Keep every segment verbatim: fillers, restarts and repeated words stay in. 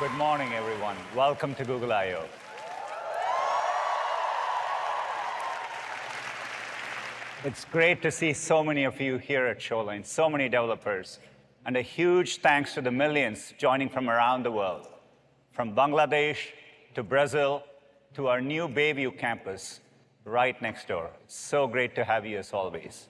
Good morning, everyone. Welcome to Google I O. It's great to see so many of you here at Shoreline, so many developers, and a huge thanks to the millions joining from around the world, from Bangladesh to Brazil to our new Bayview campus right next door. It's so great to have you as always.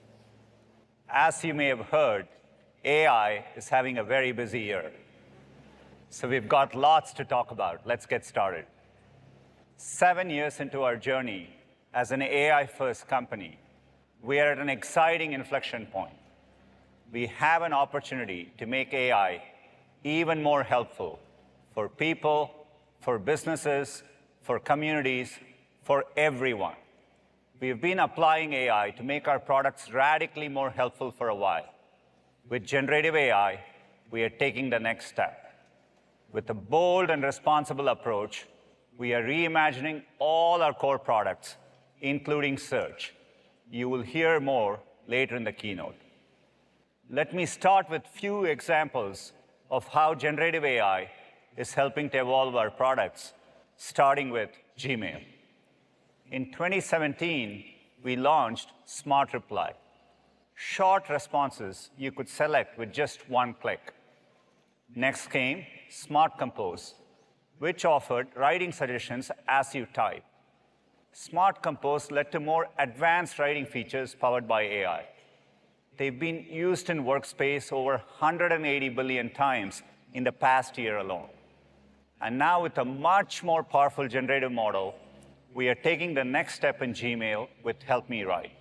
As you may have heard, A I is having a very busy year. So we've got lots to talk about. Let's get started. Seven years into our journey as an A I-first company, we are at an exciting inflection point. We have an opportunity to make A I even more helpful for people, for businesses, for communities, for everyone. We've been applying A I to make our products radically more helpful for a while. With generative A I, we are taking the next step. With a bold and responsible approach, we are reimagining all our core products, including search. You will hear more later in the keynote. Let me start with a few examples of how generative A I is helping to evolve our products, starting with Gmail. In twenty seventeen, we launched Smart Reply. Short responses you could select with just one click. Next came Smart Compose, which offered writing suggestions as you type. Smart Compose led to more advanced writing features powered by A I. They've been used in Workspace over one hundred eighty billion times in the past year alone. And now with a much more powerful generative model, we are taking the next step in Gmail with Help Me Write.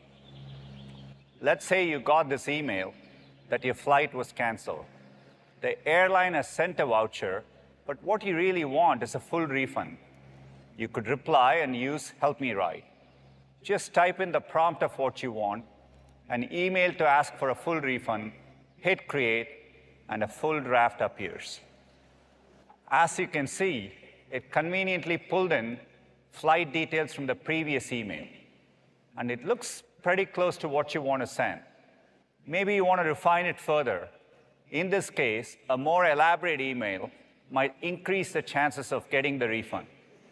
Let's say you got this email that your flight was canceled. The airline has sent a voucher, but what you really want is a full refund. You could reply and use Help Me Write. Just type in the prompt of what you want, an email to ask for a full refund, hit Create, and a full draft appears. As you can see, it conveniently pulled in flight details from the previous email. And it looks pretty close to what you want to send. Maybe you want to refine it further. In this case, a more elaborate email might increase the chances of getting the refund.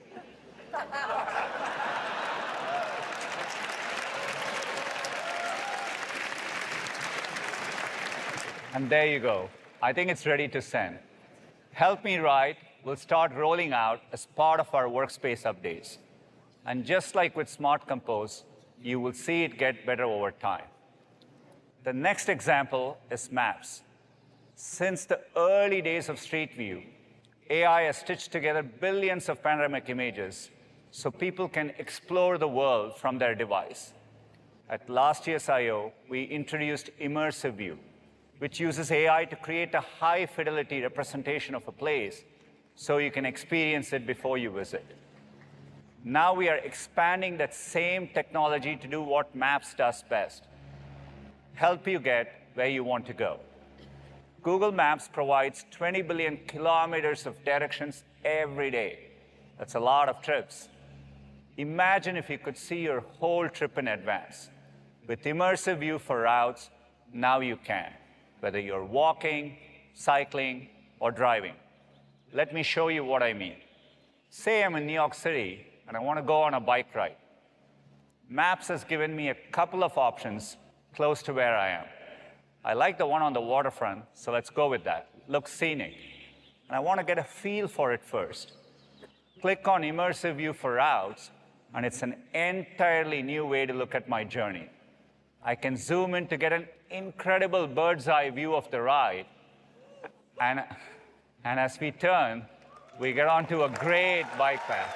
And there you go. I think it's ready to send. Help Me Write will start rolling out as part of our Workspace updates. And just like with Smart Compose, you will see it get better over time. The next example is Maps. Since the early days of Street View, A I has stitched together billions of panoramic images so people can explore the world from their device. At last year's I O, we introduced Immersive View, which uses A I to create a high-fidelity representation of a place so you can experience it before you visit. Now we are expanding that same technology to do what Maps does best: help you get where you want to go. Google Maps provides twenty billion kilometers of directions every day. That's a lot of trips. Imagine if you could see your whole trip in advance. With Immersive View for routes, now you can, whether you're walking, cycling, or driving. Let me show you what I mean. Say I'm in New York City, and I want to go on a bike ride. Maps has given me a couple of options close to where I am. I like the one on the waterfront, so let's go with that. Looks scenic. And I want to get a feel for it first. Click on Immersive View for routes, and it's an entirely new way to look at my journey. I can zoom in to get an incredible bird's eye view of the ride. And, and as we turn, we get onto a great bike path.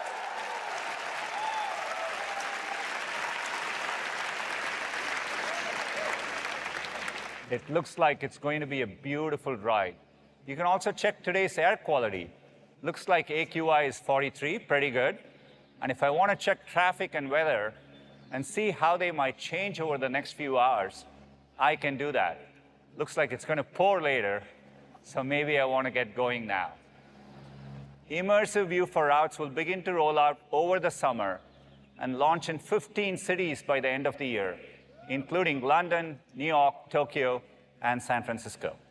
It looks like it's going to be a beautiful ride. You can also check today's air quality. Looks like A Q I is forty-three, pretty good. And if I want to check traffic and weather and see how they might change over the next few hours, I can do that. Looks like it's going to pour later, so maybe I want to get going now. Immersive View for routes will begin to roll out over the summer and launch in fifteen cities by the end of the year, including London, New York, Tokyo, and San Francisco.